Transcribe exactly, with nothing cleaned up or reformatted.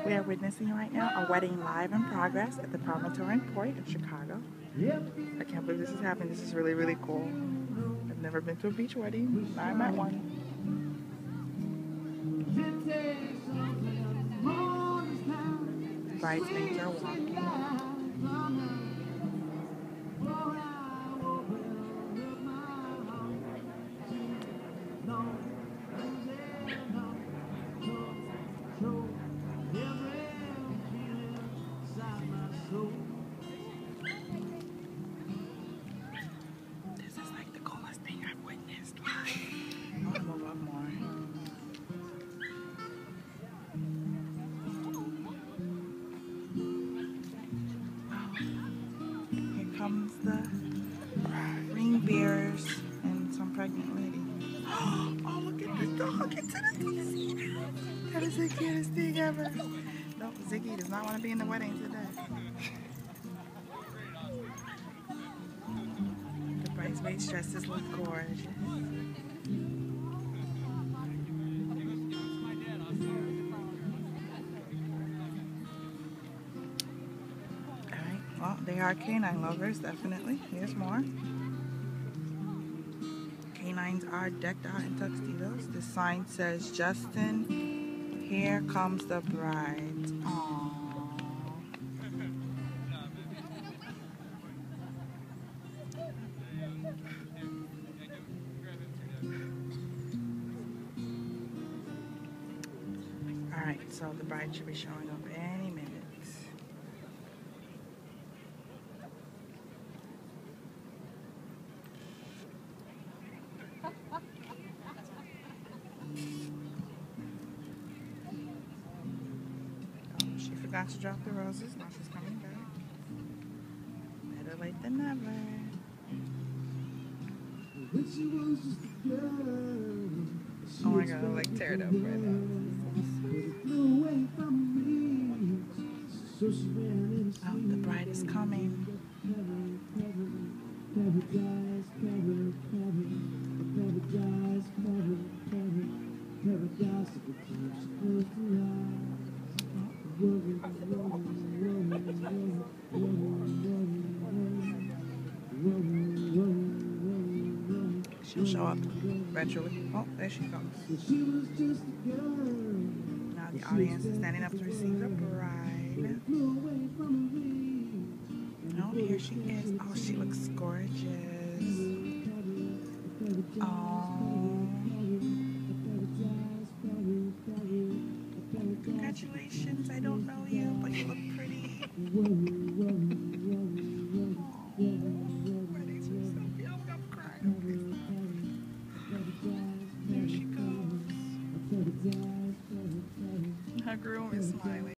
We are witnessing right now a wedding live in progress at the Promontory in Chicago. I can't believe this is happening. This is really, really cool. I've never been to a beach wedding. Now I'm at one. Bridesmaids are walking. This is like the coolest thing I've witnessed. I want to move up more. Oh, here comes the ring bearers and some pregnant lady. Oh, look at the dog. It's in the That is the cutest thing ever. No, Ziggy does not want to be in the wedding today. The bridesmaids' dresses look gorgeous. Alright, well, they are canine lovers, definitely. Here's more. Canines are decked out in tuxedos. The sign says, Justin, here comes the bride. Aww. Alright, so the bride should be showing up any minute. She forgot to drop the roses. Now she's coming back. Better late than never. Oh my god, I like tear it up right now. Oh, the bride is coming. She'll show up eventually. Oh, there she comes. Now the audience is standing up to receive the bride. Oh, here she is. Oh, she looks gorgeous. Oh. Congratulations, I don't know you, but you look pretty. Weddings are so young, I'm crying. There she goes. Her groom is smiling.